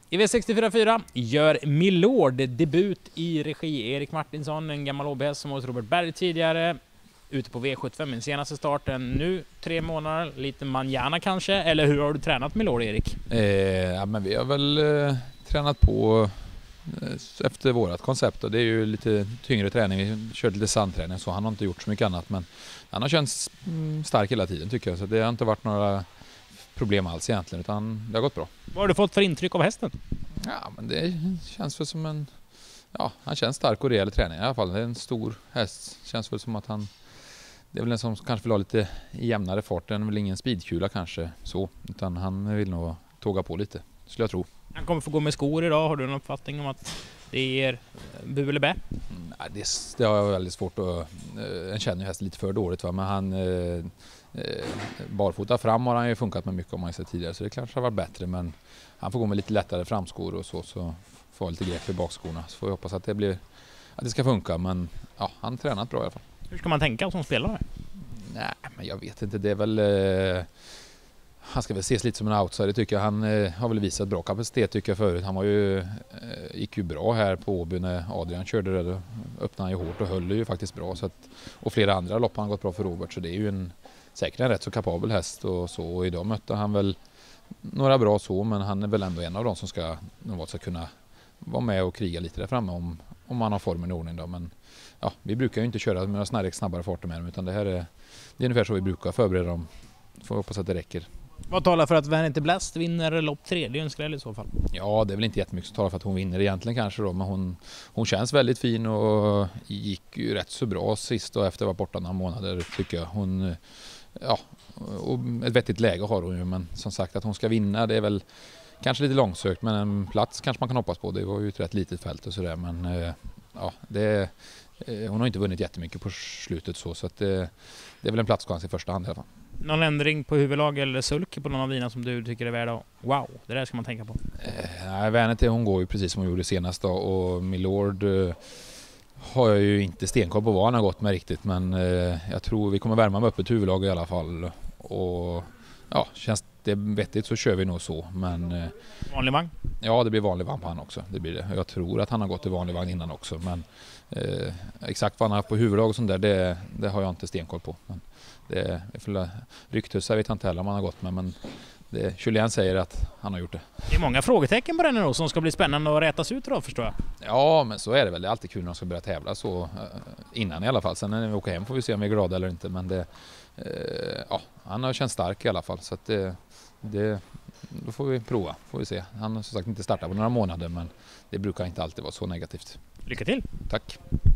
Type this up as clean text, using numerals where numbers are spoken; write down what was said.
I V64-4 gör Milord debut i regi. Erik Martinsson, en gammal OBS som hos Robert Berg tidigare. Ute på V75, min senaste starten. Nu 3 månader, lite manjana kanske. Eller hur har du tränat Milord, Erik? Ja, men vi har väl tränat på efter vårat koncept. Och det är ju lite tyngre träning. Vi körde lite sandträning så han har inte gjort så mycket annat. Men han har känts stark hela tiden tycker jag. Så det har inte varit några problem alls egentligen utan det har gått bra. Vad har du fått för intryck av hästen? Ja, men det känns väl som en... Ja, han känns stark och rejäl i träning i alla fall. Det är en stor häst. Känns väl som att han... Det är väl en som kanske vill ha lite jämnare fart. Det är väl ingen speedkula kanske så. Utan han vill nog tåga på lite, skulle jag tro. Han kommer få gå med skor idag. Har du en uppfattning om att det ger bu eller bä? Nej, det har jag väldigt svårt att... Jag känner ju hästen lite för dåligt va. Men han... barfota fram har han ju funkat med mycket om man sett tidigare. Så det kanske har varit bättre. Men han får gå med lite lättare framskor och så får ha lite grepp i bakskorna. Så får jag hoppas att det ska funka. Men ja, han har tränat bra i alla fall. Hur ska man tänka som spelare? Nej, men jag vet inte. Det är väl... han ska väl ses lite som en outsider tycker jag. Han har väl visat bra kapacitet tycker jag förut. Han var ju, gick ju bra här på Åby när Adrian körde det. Då öppnade han ju hårt och höll ju faktiskt bra. Så att, och flera andra lopp har han gått bra för Robert. Så det är ju säkert en rätt så kapabel häst och så. Och idag mötte han väl några bra så. Men han är väl ändå en av dem som ska kunna vara med och kriga lite där framme om han har formen i ordning då. Men ja, vi brukar ju inte köra med några snabbare farter med dem utan det är ungefär så vi brukar förbereda dem. Får hoppas att det räcker. Vad talar för att Vanity Blast vinner lopp 3? Det är en skräll i så fall. Ja, det är väl inte jättemycket som talar för att hon vinner egentligen kanske då. Men hon känns väldigt fin och gick ju rätt så bra sist och efter var borta några månader tycker jag. Hon, ja, och ett vettigt läge har hon ju. Men som sagt att hon ska vinna det är väl kanske lite långsökt. Men en plats kanske man kan hoppas på. Det var ju ett rätt litet fält och sådär. Men ja, hon har inte vunnit jättemycket på slutet så att det är väl en platschans i första hand i alla fall. Någon ändring på huvudlag eller sulk på någon av dina som du tycker är värda? Wow, det där ska man tänka på. Nej, Vanity hon går ju precis som hon gjorde senast då, och Milord har jag ju inte stenkoll på vad han har gått med riktigt men jag tror vi kommer värma med öppet huvudlag i alla fall och ja, känns det vettigt så kör vi nog så men... Vanlig vagn? Ja, det blir vanlig vagn på han också, det blir det. Jag tror att han har gått i vanlig vagn innan också men exakt vad han har haft på huvudlag och sånt där det har jag inte stenkoll på. Men det är rykthus, jag vet inte heller om han har gått med men Julien säger att han har gjort det. Det är många frågetecken på den här då som ska bli spännande att rätas ut då förstår jag. Ja men så är det väl, det är alltid kul när de ska börja tävla så innan i alla fall. Sen när vi åker hem får vi se om vi är glada eller inte men ja, han har känt stark i alla fall så att då får vi prova, får vi se. Han har som sagt inte startat på några månader men det brukar inte alltid vara så negativt. Lycka till! Tack!